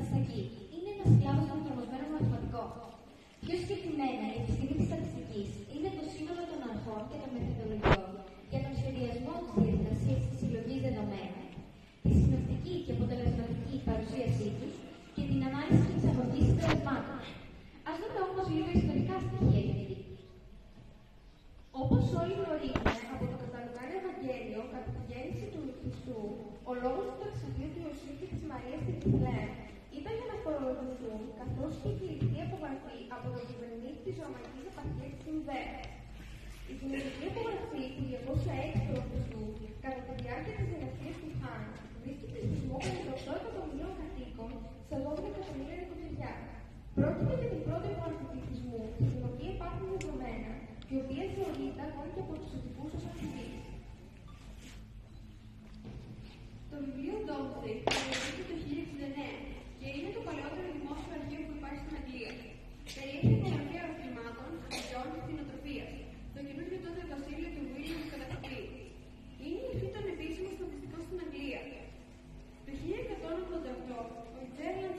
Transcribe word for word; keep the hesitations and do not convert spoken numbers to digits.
Σακί είναι ένας κλάδος των εφαρμοσμένων μαθηματικών. Πιο συγκεκριμένα, η επιστήμη της στατιστικής είναι το σύνολο των αρχών και των μεθοδολογιών για τον σχεδιασμό της διαδικασίας της συλλογής δεδομένων, τη συνοπτική και αποτελεσματική παρουσίασή τους και την ανάλυση και εξαγωγή συμπερασμάτων. Ας δούμε όμως λίγο ιστορικά στοιχεία για την τύχη. Όπως όλοι γνωρίζουμε από το καταλογάριο Ευαγγέλιο, κατά τη γέννηση του Χριστού, ο λόγος του ταξιδιού του Ιωσήφ και της Μαρίας στη Βηθλεέμ ήταν για να φορολογηθούν, καθώς και η κληρική απογραφή από τον κυβερνήτη της Ρωμαϊκής Επαρχίας της Ινδέας. Η κοινωνική απογραφή του διακόσια έξι π.Χ. κατά τη διάρκεια της δυναστείας του Χάν βρίσκεται σε σεισμό πενήντα οκτώ εκατομμυρίων κατοίκων σε δώδεκα εκατομμύρια νοικοκυριά. Πρόκειται για την πρώτη εποχή του πληθυσμού, στην οποία υπάρχουν δεδομένα, η οποία θεωρείται ακόμη και από τους ειδικούς ως αμφιβείς. Το βιβλίο Domesday